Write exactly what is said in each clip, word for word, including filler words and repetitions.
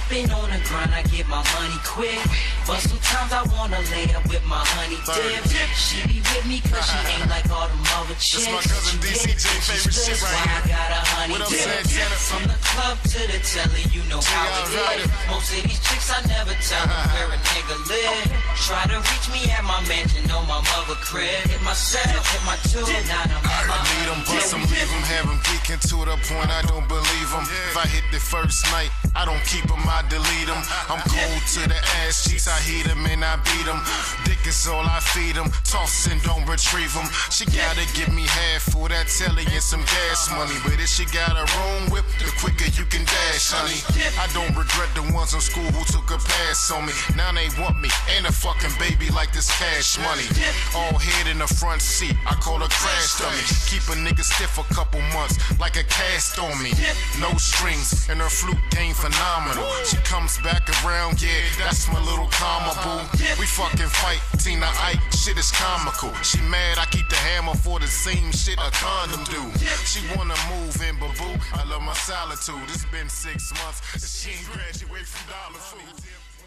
been on the grind, I get my money quick. But sometimes I wanna lay up with my honey dip. She be with me cause she ain't like all them other chicks. That's my cousin D C J favorite shit right here. I got a honey what up, dip. Santana? From the club to the telly, you know how it is. Most of these chicks I never tell them where a nigga live. Try to reach me at my mansion on my mother crib. Hit myself, hit my two, now I'm at my I need them, bust them, leave them, have them geeking to the point I don't believe them. If I hit the first night, I don't keep them, I delete them. I'm cool to the ass cheeks, I heat them and I beat them. Dick is all I feed them, toss and don't retrieve them. She gotta give me half for that telly and some gas money. But if she got a room whip, the quicker you can dash, honey. I don't regret the ones in school who took a pass on me. Now they want me and a fucking baby like this cash money. All head in the front seat, I call her crash dummy. Keep a nigga stiff a couple months like a cast on me. No strings and her flute game phenomenal. She comes back around, yeah, that's my little karma boo. We fucking fight, Tina Ike, shit is comical. She mad, I keep the hammer for the same shit a condom do. She wanna move in, but boo, I love my solitude. It's been six months since she ain't graduated from Dollar Food.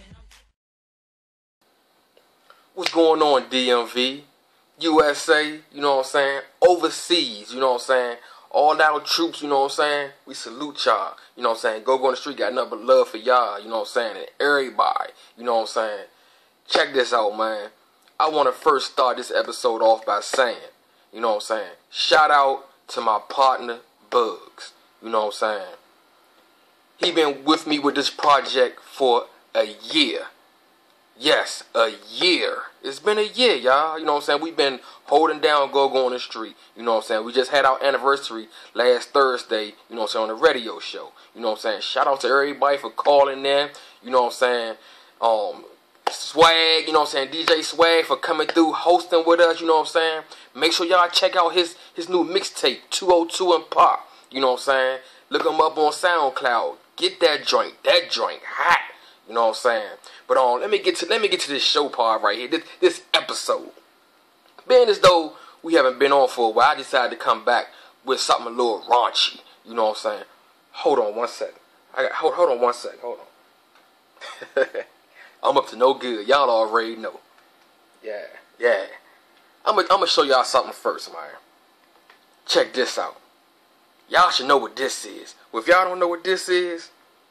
What's going on, D M V? U S A, you know what I'm saying? Overseas, you know what I'm saying? All our troops, you know what I'm saying? We salute y'all, you know what I'm saying? Go Go on the street, got nothing but love for y'all, you know what I'm saying? And everybody, you know what I'm saying? Check this out, man. I want to first start this episode off by saying, you know what I'm saying? Shout out to my partner, Bugs, you know what I'm saying? He been with me with this project for a year. Yes, a year. It's been a year, y'all. You know what I'm saying? We've been holding down Go Go on the street. You know what I'm saying? We just had our anniversary last Thursday, you know what I'm saying, on the radio show. You know what I'm saying? Shout out to everybody for calling in. You know what I'm saying? Um, Swag, you know what I'm saying? D J Swag for coming through, hosting with us, you know what I'm saying? Make sure y'all check out his, his new mixtape, two oh two and Pop. You know what I'm saying? Look him up on SoundCloud. Get that joint. That joint hot. You know what I'm saying? But um, let me get to let me get to this show part right here. This this episode. Being as though we haven't been on for a while, I decided to come back with something a little raunchy. You know what I'm saying? Hold on one second. I got hold hold on one second. Hold on. I'm up to no good. Y'all already know. Yeah, yeah. I'm gonna I'm gonna show y'all something first, man. Check this out. Y'all should know what this is. Well, if y'all don't know what this is,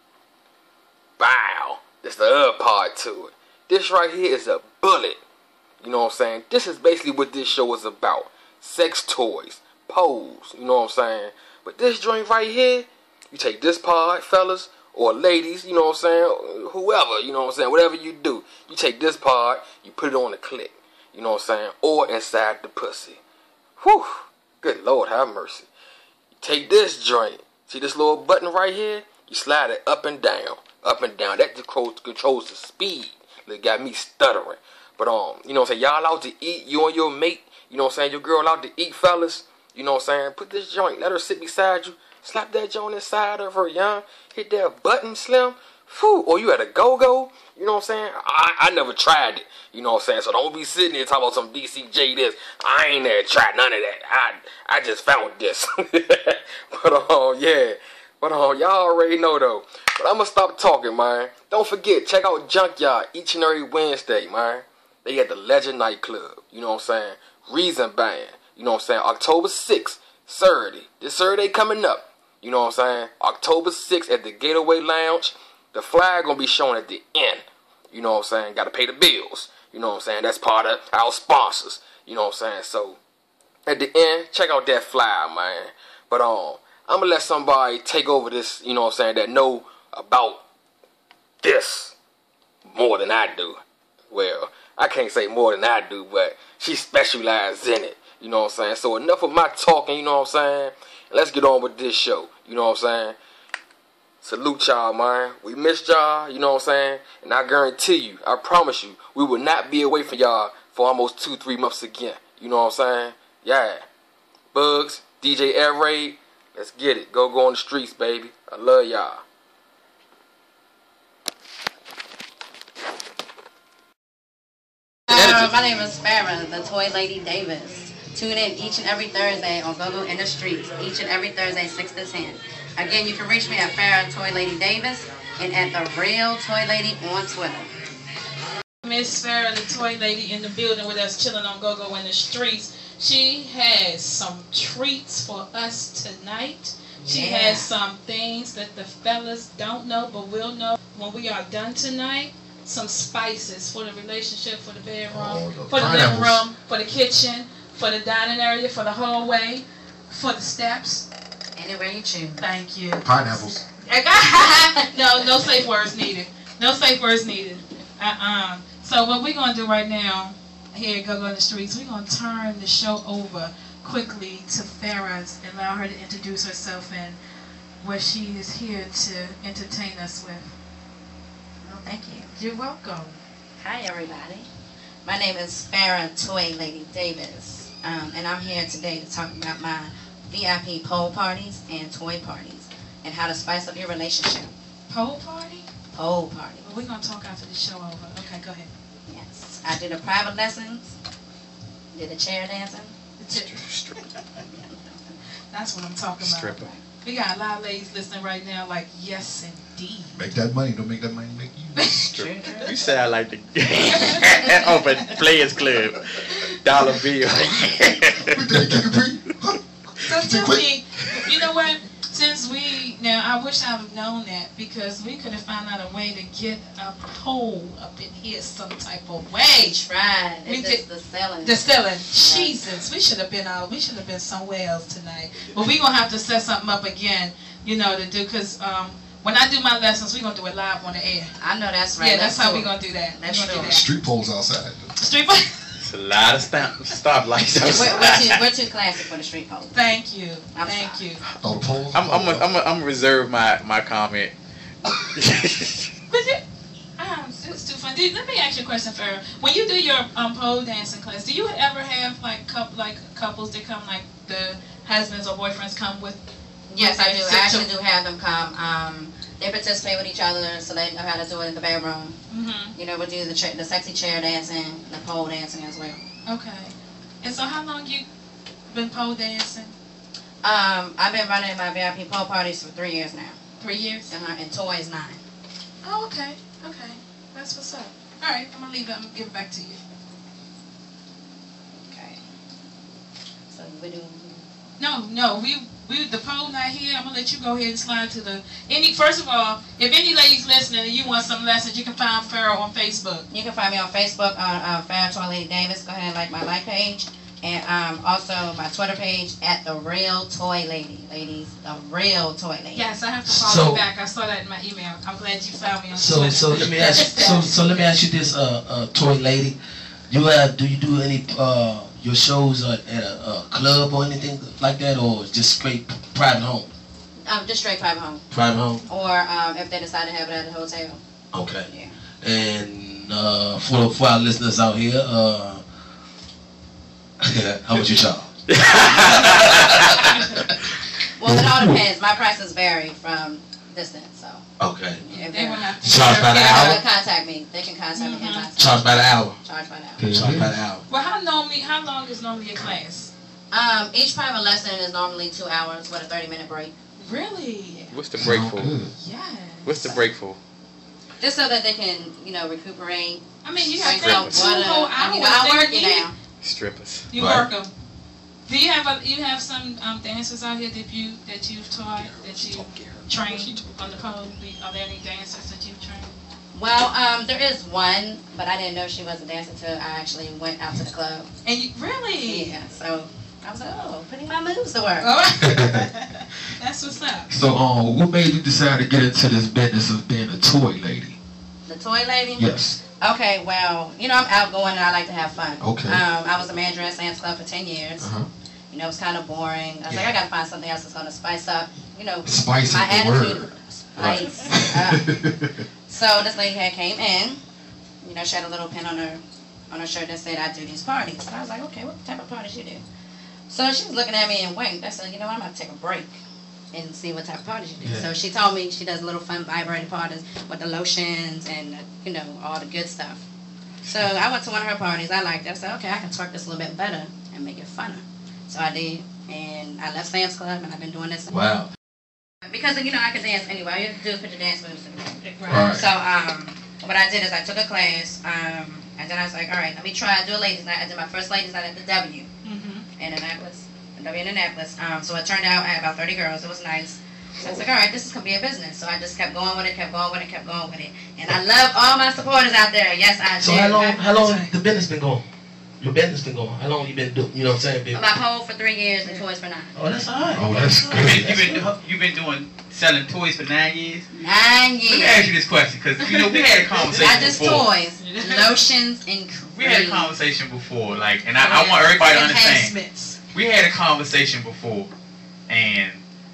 bow. That's the other part to it. This right here is a bullet. You know what I'm saying? This is basically what this show is about. Sex toys, pose, you know what I'm saying? But this joint right here, you take this part, fellas, or ladies, you know what I'm saying? Whoever, you know what I'm saying? Whatever you do, you take this part, you put it on the click, you know what I'm saying? Or inside the pussy. Whew, good Lord, have mercy. You take this joint, see this little button right here? You slide it up and down. Up and down. That controls, controls the speed. That got me stuttering. But, um, you know what I'm saying? Y'all out to eat. You and your mate. You know what I'm saying? Your girl out to eat, fellas. You know what I'm saying? Put this joint. Let her sit beside you. Slap that joint inside of her, young. Hit that button, Slim. Whew. Or you at a go-go. You know what I'm saying? I, I never tried it. You know what I'm saying? So don't be sitting there talking about some D C J this. I ain't never tried none of that. I, I just found this. But, um, yeah. But uh, y'all already know though. But I'm gonna stop talking, man. Don't forget, check out Junkyard each and every Wednesday, man. They at the Legend Nightclub. You know what I'm saying? Reason Band. You know what I'm saying? October sixth, Saturday. This Saturday coming up. You know what I'm saying? October sixth at the Gateway Lounge. The flag gonna be shown at the end. You know what I'm saying? Gotta pay the bills. You know what I'm saying? That's part of our sponsors. You know what I'm saying? So at the end, check out that flyer, man. But um. I'm going to let somebody take over this, you know what I'm saying, that know about this more than I do. Well, I can't say more than I do, but she specializes in it, you know what I'm saying. So enough of my talking, you know what I'm saying. Let's get on with this show, you know what I'm saying. Salute y'all, man. We missed y'all, you know what I'm saying. And I guarantee you, I promise you, we will not be away from y'all for almost two, three months again. You know what I'm saying? Yeah. Bugs, D J Air Raid. Let's get it. Go Go on the streets, baby. I love y'all. Uh, my name is Farrah, the Toy Lady Davis. Tune in each and every Thursday on Go Go in the Streets. Each and every Thursday, six to ten. Again, you can reach me at Farrah Toy Lady Davis. and at The Real Toy Lady on Twitter. Miss Farrah, the toy lady, in the building with us, chilling on Go-Go in the streets. She has some treats for us tonight. She Yeah. has some things that the fellas don't know but will know when we are done tonight. Some spices for the relationship, for the bedroom, Oh, the for the living pineapples. room, for the kitchen, for the dining area, for the hallway, for the steps. Anywhere you choose. Thank you. Pineapples. no, no safe words needed. No safe words needed. Uh-uh. So what we're going to do right now here at Go-Go in the Streets, we're going to turn the show over quickly to Farrah and allow her to introduce herself and what she is here to entertain us with. Well, thank you. You're welcome. Hi, everybody. My name is Farrah Toy Lady Davis, um, and I'm here today to talk about my V I P pole parties and toy parties and how to spice up your relationship. Pole party? Pole party. Well, we're going to talk after the show over. Okay, go ahead. Yes. I do the private lessons, did the chair dancing. That's what I'm talking about. Stripper. We got a lot of ladies listening right now like, yes, indeed. Make that money. Don't make that money make you. You sound like the open Players Club. Dollar bill. With that kick a pre. So tell me, you know what? Since we, now I wish I would have known that because we could have found out a way to get a pole up in here some type of way. We tried. We It's just the selling. The selling. Jesus, we should have been out. We should have been somewhere else tonight. But we're going to have to set something up again, you know, to do, because um, when I do my lessons, we're going to do it live on the air. I know that's right. Yeah, that's how do we're it. going to do that. Let's We're gonna do do it. that. Street poles outside. Street It's a lot of stop stoplights We're, we're, outside. too, we're too classic for the street pole. Thank you. I'm Thank sorry. you. Oh, the poles. I'm I'm a, I'm a, I'm reserve my my comment. But it, um, it's too fun. Dude, let me ask you a question, Farrah. When you do your um, pole dancing class, do you ever have like couple like couples that come, like the husbands or boyfriends come with? Yes, I do. Okay, I so- actually do have them come. Um, they participate with each other, so they know how to do it in the bedroom. Mm-hmm. You know, we do the cha- the sexy chair dancing, the pole dancing as well. Okay. And so, how long you been pole dancing? Um, I've been running my V I P pole parties for three years now, Three years. uh-huh, and toys nine. Oh, okay. Okay. That's what's up. All right. I'm gonna leave it. I'm gonna give it back to you. Okay. So we do. No, no. We we the pole not here. I'm gonna let you go ahead and slide to the any. First of all, if any ladies listening and you want some lessons, you can find Farrah on Facebook. You can find me on Facebook on uh, Farrah Toy Lady Davis. Go ahead and like my like page, and um, also my Twitter page at The Real Toy Lady. Ladies, The Real Toy Lady. Yes, I have to follow So- you back. I saw that in my email. I'm glad you found me on So Twitter. so let me ask you, so so let me ask you this, uh, uh toy lady, you have do you do any uh your shows uh, at a, a club or anything like that, or just straight private home? Um, just straight private home, Private home. or um, if they decide to have it at a hotel. Okay. Yeah. And uh, for for our listeners out here, uh, how much you charge? Well, it all depends. My prices vary from distance, so. Okay. If They they will want have to Charge by the Yeah. hour? to contact me, they can contact me Mhm. anytime. Charge by the hour. Charge by the hour. Charge by the hour. Well, how normally? How long is normally a class? Um, each private lesson is normally two hours with a thirty minute break. Really? What's the break for? Good. Yes. What's the break for? Just so that they can, you know, recuperate. I mean, you have drink to some two water. whole I mean, hours. I They work would you eat. now. Strippers. You Right. work them. Do you have a you have some um, dancers out here that you that you've taught that you trained on the pole? Be- Are there any dancers that you've trained? Well, um, there is one, but I didn't know she was a dancer until I actually went out to the club. And you really? Yeah, so I was like, oh, putting my moves to work. Oh, that's what's up. So, um, what made you decide to get into this business of being a toy lady? The toy lady? Yes. Okay, well, you know, I'm outgoing and I like to have fun. Okay. Um, I was a manager at Sam's Club for ten years. Uh huh. You know, it was kind of boring. I was like, Yeah. I gotta find something else that's gonna spice up, you know, Spice my is the attitude. word. Spice up. So this lady had came in, you know, she had a little pin on her on her shirt that said I do these parties. And I was like, okay, what type of parties you do? So she was looking at me and winked. I said, you know what, I'm gonna take a break and see what type of parties you do. Yeah. So she told me she does little fun vibrating parties with the lotions and uh, you know, all the good stuff. So I went to one of her parties. I liked it. I said, okay, I can twerk this a little bit better and make it funner. So I did, and I left Sam's Club, and I've been doing this. Wow. Because, you know, I could dance anyway. All you have to do is put your dance moves in. Right. So, um, what I did is I took a class, um, and then I was like, all right, let me try and do a ladies' night. I did my first ladies' night at the W Mm-hmm. in Annapolis, W in Annapolis. Um, so it turned out I had about thirty girls. It was nice. So I was like, all right, this is gonna be a business. So I just kept going with it, kept going with it, kept going with it. And I love all my supporters out there. Yes, I So do. how long? I- How long the business been going? Your business been going. How long you been doing? You know what I'm saying, baby? My pole for three years and toys for nine. Oh, that's all right. Oh, that's You good. been, you been, do- you been doing selling toys for nine years? Nine Let me years. ask you this question, because you know we had a conversation Not just before. toys, lotions and creams. We had a conversation before, like, and I, I want everybody to understand. Enhancements. We had a conversation before, and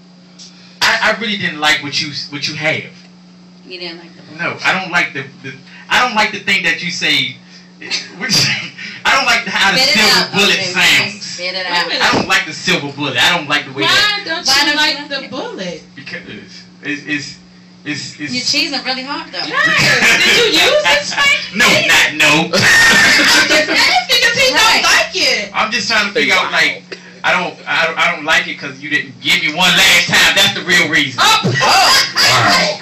I, I really didn't like what you what you have. You didn't like the No, I don't like the, the I don't like the thing that you say. Which, I don't like how the Spit it silver out, bullet okay, sounds. Spit it Wait a out. minute. I don't like the silver bullet. I don't like the way that Why don't Why you don't like you the like it? bullet? because it's it's it's, it's You're cheesing really hard though. Yes. Did you use it, Spank? no, not no. I'm just asking because he don't Right. like it. I'm just trying to figure out like I don't I don't, I don't like it because you didn't give me one last time. That's the real reason. Oh, Wow.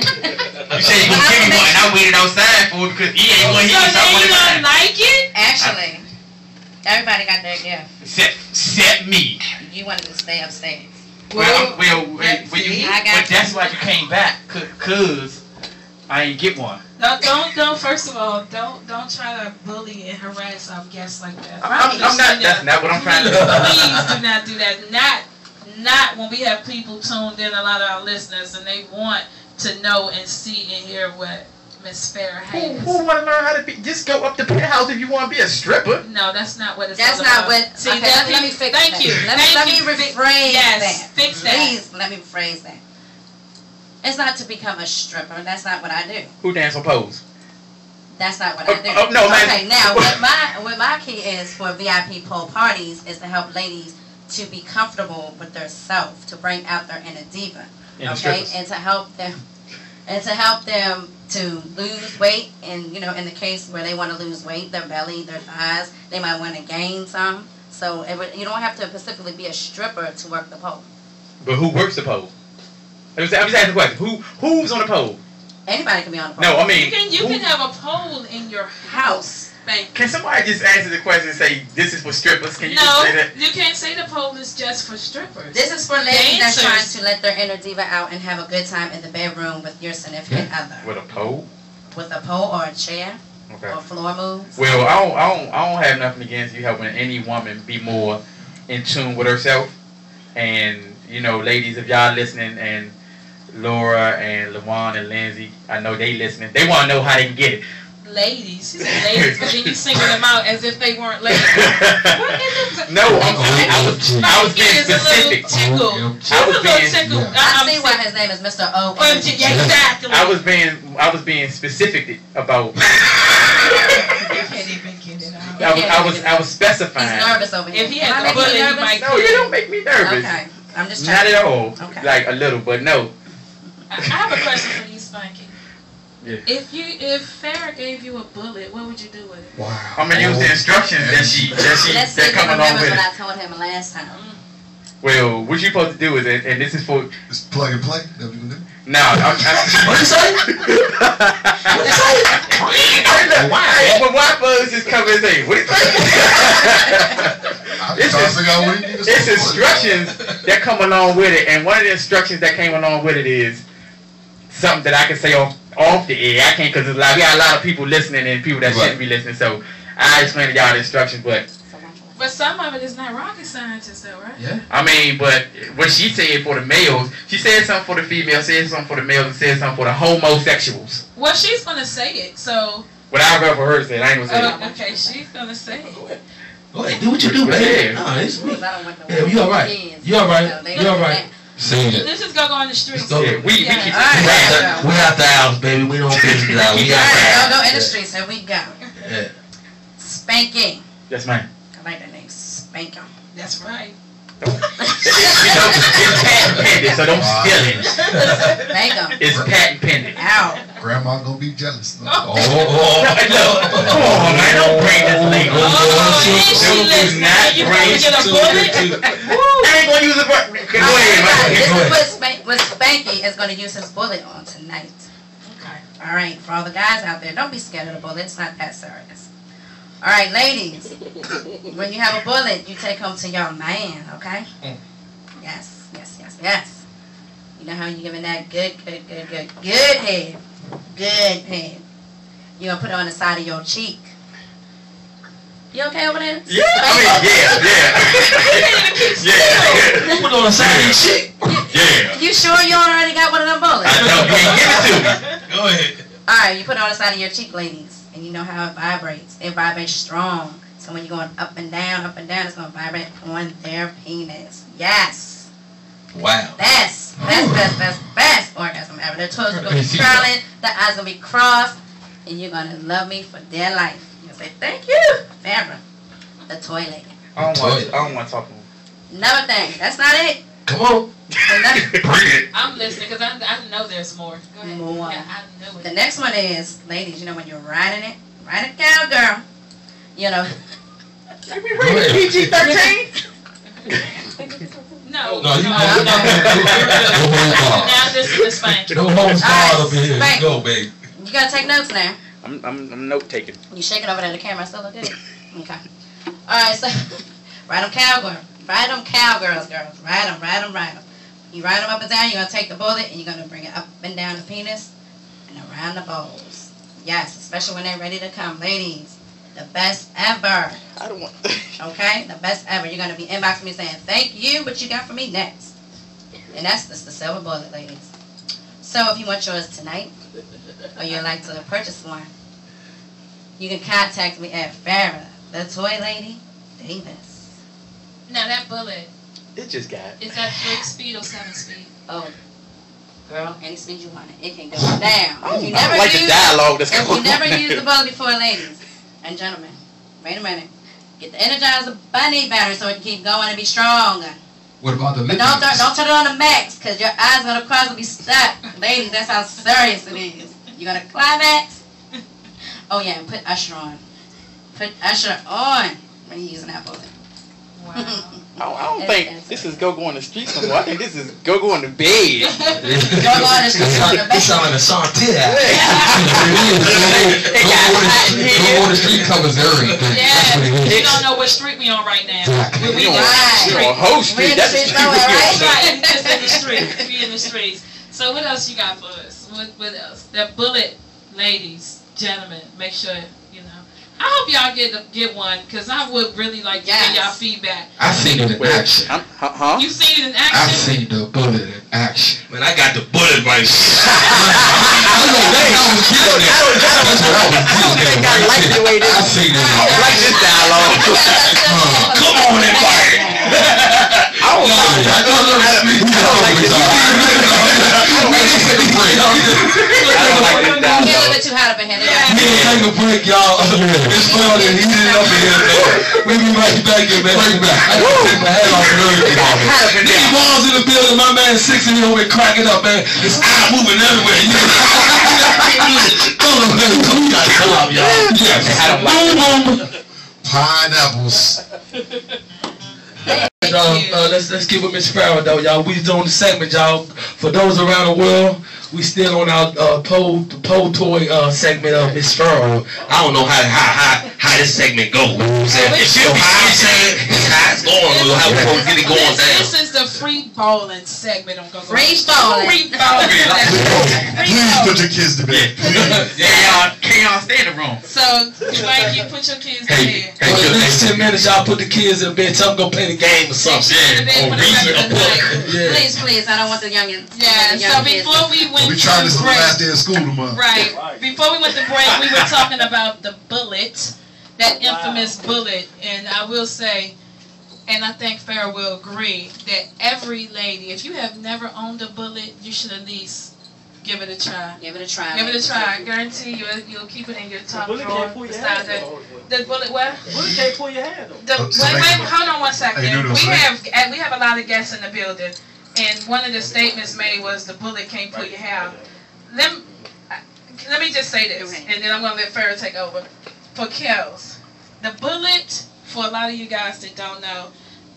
You said you gonna give me one, and I waited outside for it because he ain't one so here. So I then you wanted don't mine. like it? Actually, everybody got their gift. Except, except me. You wanted to stay upstairs. Well, I'm, well, well, let's well, you, see. I got but that's you. why you came back, cause, cause I ain't get one. Don't, don't, don't. First of all, don't, don't try to bully and harass our guests like that. I'm, I'm, I'm not. That's not what I'm trying to do. Please do not do that. Not, not when we have people tuned in. A lot of our listeners, and they want to know and see and hear what Miss Farrah Who, has. who want to learn how to be? Just go up the penthouse if you want to be a stripper. No, that's not what it's That's all not about. what. See, okay, that let, me- let me pe- fix Thank that. you. Let Thank me, let me you. Fi- rephrase yes, that. fix that. Please, let me rephrase that. It's not to become a stripper. That's not what I do. Who dance on pose? That's not what Oh, I do. oh, no, man. Okay, now what my what my key is for V I P pole parties is to help ladies to be comfortable with their self, to bring out their inner diva, And the okay, strippers. and to help them, and to help them to lose weight. And you know, in the case where they want to lose weight, their belly, their thighs, they might want to gain some. So it would, you don't have to specifically be a stripper to work the pole. But who works the pole? I'm just, I'm just asking the question. Who who's on the pole? Anybody can be on the pole. No, I mean. You can, you who- can have a pole in your house. Thank you. Can somebody just answer the question and say this is for strippers? Can you No, just say that? you can't say the pole is just for strippers. This is for ladies that's trying Dancers. to let their inner diva out and have a good time in the bedroom with your significant other. With a pole? With a pole or a chair Okay. or floor moves. Well, I don't, I don't, I don't have nothing against you helping any woman be more in tune with herself. And you know, ladies, if y'all listening, and Laura and LaJuan and Lindsay, I know they listening. They want to know how they can get it. Ladies. He said ladies, but then you single them out as if they weren't ladies. What is it? No, I'm, I was, I was being Spanky is a specific. little tickle. I She's a was little being- tickle. yeah. I I'm see why sick- his name is Mister O. Well, yeah, exactly. I was being, I was being specific about. You can't even get it out. I was, I was, I was He's specifying. nervous over here. If he Am I had the making you bullet, he nervous? might. No, you don't make me nervous. Okay, I'm just Not trying. at all. Okay. Like a little, but no. I I have a question for you, Spanky. Yeah. If you, if Farrah gave you a bullet, what would you do with it? Wow. I'm gonna use the instructions that she, that she, Let's see that if he come along remembers with what it. I told him last time. Well, what you supposed to do is, and and this is for. Just plug and play. That what you gonna do? No, I'm. I'm What you say? What you say? Hey, when white bugs just come and say, what you say? I'm It's trying to just- figure out what you need to It's say. instructions that come along with it, and one of the instructions that came along with it is something that I can say off off the air. I can't, because like, we got a lot of people listening and people that Right. shouldn't be listening. So I explain to y'all the instructions, but But some of it is not rocket scientists, though, right? Yeah. I mean, but what she said for the males, she said something for the females, said something for the males, and said something for the homosexuals. Well, she's gonna say it, so. What I read for her said, I ain't gonna say it. Oh, okay, she's gonna say it. Go ahead, do what you do, baby. Yeah. Nah, it's me. Because I don't want no Yeah, you all right. kids. You all right. So they You don't all do right. that. Sing it. Let's just go go on the streets. Let's go. Yeah, we, we Yeah. keep All right. We out the, we out the house, baby. We don't business out. We All out right, the go go in the house. streets. Here we go. Yeah. Spanking. Yes, ma'am. I like that name. Spanking. That's right. You know, it's patent pending, so don't steal it. Spank 'em. It's patent pending. Ow. Grandma gonna be jealous. No. Oh, No, oh, look, come on, man, don't bring this lady. Oh, she- and she do listening. not You bring gonna get a too bullet? good, too. Woo, I ain't want to use it for? Go All right, ahead, Mike. this Go is ahead. what, Spank, what Spanky is going to use his bullet on tonight. Okay. All right, for all the guys out there, don't be scared of the bullet. It's not that serious. All right, ladies, when you have a bullet, you take home to your man, okay? Yes, yes, yes, yes. You know how you giving that good, good, good, good, good head. Good head. You're going to put it on the side of your cheek. You okay over there? Yeah, I mean, yeah, yeah. Yeah. Put it on the side of your cheek. Yeah. You sure you already got one of them bullets? I know, you ain't give it to me. Go ahead. All right, you put it on the side of your cheek, ladies, and you know how it vibrates. It vibrates strong. So when you're going up and down, up and down, it's going to vibrate on their penis. Yes. Wow. Best, best, best, best, best orgasm ever. The toes are going to be curling, the eyes going to be crossed, and you're going to love me for dear life. You'll say, thank you, Barbara, the toy lady. I don't want. I don't want to talk to him. Another thing. That's not it. Come on. I'm listening because I, I know there's more. Go ahead. More. Yeah, I know it. The next one is, ladies, you know when you're riding it, ride a cowgirl, you know. Are we rated P G thirteen? No. No, you no, know. no. Now this is Spank. No holds barred All up in here. right, Let's go, baby. You gotta take notes now. I'm I'm I'm note taking. You shaking over there, the camera still look good? Okay. Alright, so, ride them cowgirl. Ride them cowgirls, girls. Ride them, ride them, ride them. You ride them up and down, you're gonna take the bullet and you're gonna bring it up and down the penis and around the balls. Yes, especially when they're ready to come. Ladies, the best ever. I don't want. Okay? The best ever. You're gonna be inboxing me saying, thank you, what you got for me next? And that's just the silver bullet, ladies. So if you want yours tonight, or you'd like to purchase one, you can contact me at Farrah, the toy lady, Davis. Now that bullet, It just got. is that three speed or seven speed? Oh, girl, any speed you want it. It can go down. I If you don't never like the use, dialogue that's if going you never on. used the bullet before, ladies and gentlemen, wait a minute. Get the Energizer Bunny battery so it can keep going and be strong. What about the But don't, th- don't turn it on the max, because your eyes gonna cross and be stuck. Ladies, that's how serious it is. You're gonna climax. Oh yeah, and put Usher on. Put Usher on when you're using that bullet. Wow. I don't, I don't think this is go go on the streets no more. I think this is go go on the bed. Go go on the streets on the It back. sound like a Santia. Go on the street covers everything. Yeah, you don't know what street we on right now. We, we You on, Right. you on Hoe We're Street. in the That's the streets street we somewhere, on. right? right, we just in the street. We in the streets. So what else you got for us? What, what else? That bullet, ladies, gentlemen, make sure, you know. I hope y'all get the, get one, because I would really like to Yes. get y'all feedback. I've seen it in action. I'm- Huh? huh? You seen it in I've action? seen the bullet in action. Man, I got the bullet right. I know that's how I was getting there. That's what I was I don't getting think there. I like the way this. I've seen it in I don't like action. this dialogue. Come on, everybody. I don't like I don't know the street I don't like this. I don't like this Get a little dialogue. bit too hot up in here. Yeah. We ain't take a break, y'all. It's fun and heated up in here, man. We be right back here, man. Right back. I gotta take my hat off and everything. Hat up in These there. balls in the building, my man six in here over there cracking up, man. His eye moving everywhere. You know? Come on, man. Come on, come on, y'all. Yes. I don't like Boom, boom. Pineapples. Uh, uh, let's let's get with Miss Farrah though, y'all. We doing the segment, y'all. For those around the world, we still on our uh, pole pole toy uh, segment of Miss Farrah. I don't know how how how, how this segment go. You know what I'm saying? It should So be- how I'm saying how it's going. Or how we gonna get it going This, down. this is the free bowling segment. I'm gonna go. Free bowling. Free bowling. Free Please bowling. put your kids to bed. Can y'all, can y'all stay in the room? So, like, you put your kids Hey, in hey, for the next ten minutes, y'all put the kids in bed. Tell them go play the game or something. And then Or for the read rest a of the book. night. Yeah. Please, please, I don't want the youngins. Yeah, the so young kids. before we went We trying to this on the break, last day of school tomorrow. right, before we went to break, we were talking about the bullet, that infamous bullet, and I will say, and I think Farrah will agree, that every lady, if you have never owned a bullet, you should at least give it a try. Give it a try. Give it a try. I guarantee you, you'll keep it in your top drawer. Besides that, the bullet, what? Bullet can't pull your hand The, though. wait, wait, hold on one second. Hey, Noodles, We right? have and we have a lot of guests in the building, and one of the statements made was the bullet can't pull your hair out. Let me, let me just say this, and then I'm gonna let Farrah take over. For Kels, the bullet, for a lot of you guys that don't know,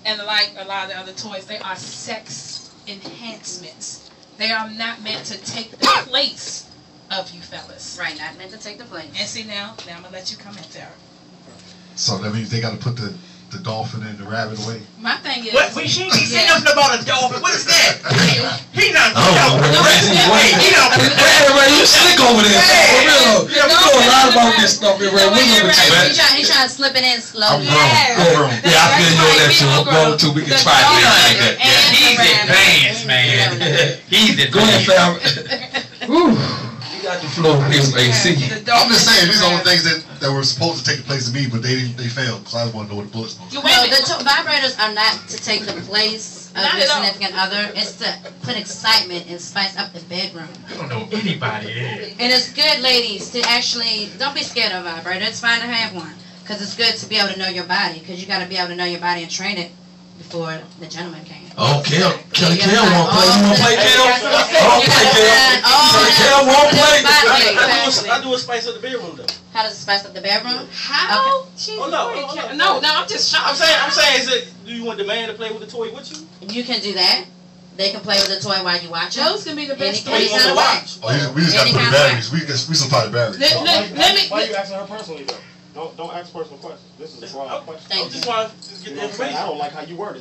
and like a lot of the other toys, they are sex enhancements. They are not meant to take the place of you fellas. Right, not meant to take the place. And see now, now I'm gonna let you come in there. So that means they got to put the, the dolphin and the rabbit away. My thing is, What? Wait, she ain't say yeah. nothing about a dolphin. What is that? He not. Oh, no, no, wait, he don't. Hey, Ray, you slick over there. For real. Yeah, we know a lot about this stuff here, Ray. We know the He's trying, he's trying to slip it in slowly. I'm grown. I'm grown. Yeah, I feel you on that too. I'm grown too. We can try things like that. Yeah, he's advanced, man. He's advanced. Go ahead, fam. Whew. You got the floor here, A C. I'm just saying, these are all things that, that were supposed to take place to me, but they didn't. They failed. So I just want to know what the bullets supposed to No, the to- vibrators are not to take the place of Not your at all. significant other. It's to put excitement and spice up the bedroom. I don't know anybody there. And it's good, ladies, to actually, don't be scared of a vibrator. It's fine to have one. Because it's good to be able to know your body. Because you got to be able to know your body and train it before the gentleman came. Oh, Kel, Kel, Kel won't play. You won't play, Kel? Oh, play, Kel. So Kel won't play. I do a spice of the bedroom though. How does it spice up the bedroom? How? Okay. Oh no, oh, no, No, no, I'm just shocked. I'm saying, I'm saying, is it? Do you want the man to play with the toy with you? You can do that. They can play with the toy while you watch it. Those can be the best Any, any toys kind of to way. watch. Oh, we just got to Any put the kind of batteries. We just we supply the batteries. Let, let, why, let me. why you asking her personally though? Don't don't ask personal questions. This is a broad question. Thank I you. just want to get the information. I don't like how you word it.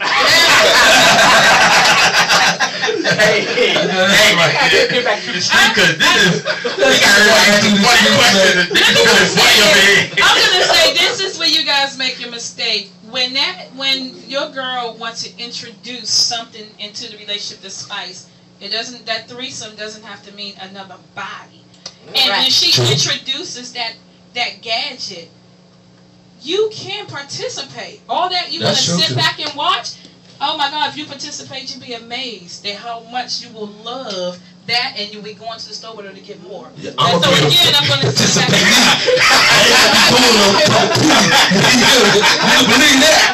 Hey, hey, hey, get back to the street because this is. We got everybody asking funny questions. This is going funny over here. I'm gonna say this is where you guys make your mistake. When that, when your girl wants to introduce something into the relationship, the spice, it doesn't. That threesome doesn't have to mean another body. And when Right. she introduces that that gadget, you can participate. All that you want That's to true, sit too. back and watch. Oh my God! If you participate, you'll be amazed at how much you will love that, and you'll be going to the store with her to get more. Yeah, And I'm so gonna again, I'm going to sit back. participate. You believe that?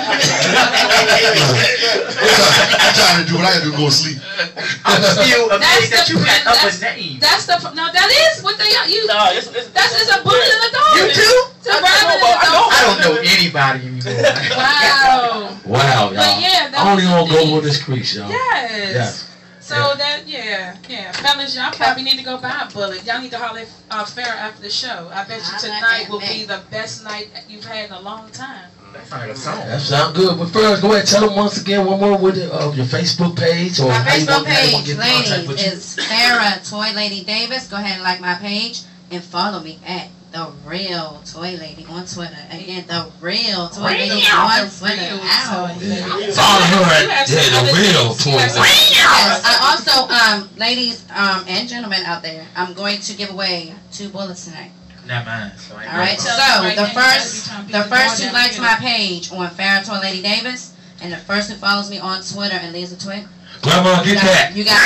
I'm trying to do what I got to do. Go to sleep. I'm still That's amazed that the- you got up a that's- name. That's the no. That is what they are. You. No, it's, it's, That's it's a bullet in the dog. You too? It's a rabbit in the dog. I don't know anybody anymore. Wow. Wow, y'all. But yeah, that I only was want the to go thing. with this crease, y'all. Yes. Yes. So Yeah. that yeah yeah, fellas, y'all probably need to go buy a bullet. Y'all need to holler at uh, Farrah after the show. I bet you I tonight like will that. be the best night you've had in a long time. That sounds like a song. That sounds good. But first, go ahead and tell them once again one more with it, uh, your Facebook page or My how you Facebook want how you want page, to get in contact with ladies, you. is Farrah Toy Lady Davis. Go ahead and like my page and follow me at The Real Toy Lady on Twitter. Again, The Real Toy Lady on Twitter. Ow. Follow her You have at yeah, some the other real things. You have some- toy. Yes, I also, um, ladies um, and gentlemen out there, I'm going to give away two bullets tonight. Not mine. So I ain't All right, no so Tell us right the now, you gotta first, be trying to beat the the first door who down likes here. my page on Farrah Toy Lady Davis, and the first who follows me on Twitter and leaves a tweet, Grandma, you get got, that. you got.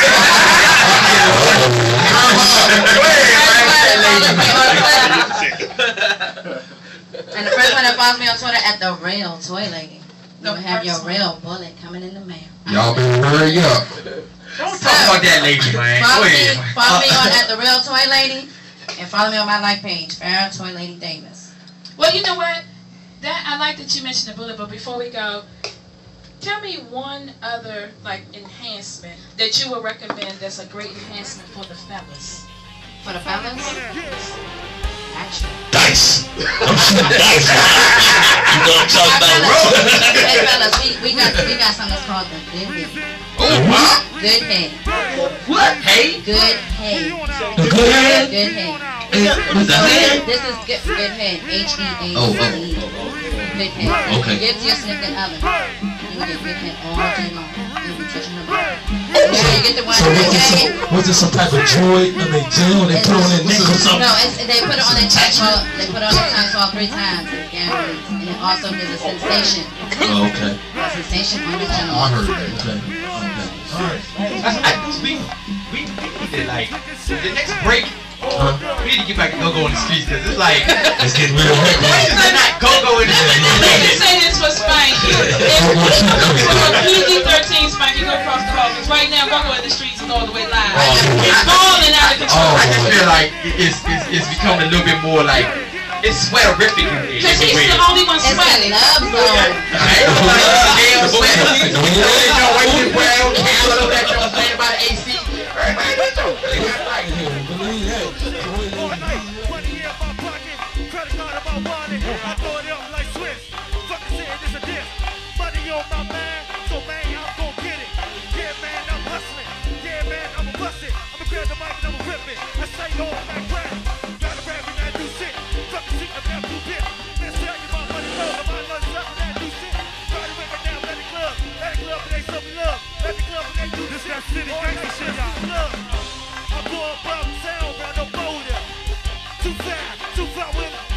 And the first one that follows me on Twitter at The Real Toy Lady, you will have your real bullet coming in the mail. Y'all better hurry up. Don't talk about that lady, man. Follow Go me, ahead. follow me on at The Real Toy Lady, and follow me on my like page, Farrah Toy Lady Davis. Well, you know what? That I like that you mentioned the bullet, but before we go, tell me one other like enhancement that you would recommend that's a great enhancement for the fellas. For the fellas, action. Dice. I'm shooting dice. You know what I'm talking about? Hey fellas, we, we got we got something that's called the good head. Oh, what? Good head. What? Hey? Good head. The good head? Good head. Hey, what is that? This is good, good head. H E A Oh, oh, D E. oh, oh. Good head. Okay. Give to your significant other. You will get good head all day long. You'll be touching them. Yeah, you get the one So was that this some, was this some type of droid that they do? They put on their neck or something? No, it's, they put it on their tongue swell. They put it on their tongue swell three times. It guarantees. And it also gives a sensation. Oh, okay. A sensation on the I gentleman. heard that. Okay. Okay. Alright. I, I, we, we, we need to, like, the next break, Huh? we need to get back to go-go in the streets, because it's like, Let's get real questions heavy. are not go-go in the Let me streets. say this for Spanky. If P G thirteen Spanky, go across the hall, because right now Go Go in the streets is all the way live. Oh, It's falling out of control. Oh. I just feel like it's, it's, it's becoming a little bit more like It's sweaterific in here. Cause she's the only one sweating. Love zone. I ain't gonna lie, damn sweater. You know what you brown candle that you're saying about A C. This that city gangsta shit, y'all. I'm going above town, round the border. Too fast, too far with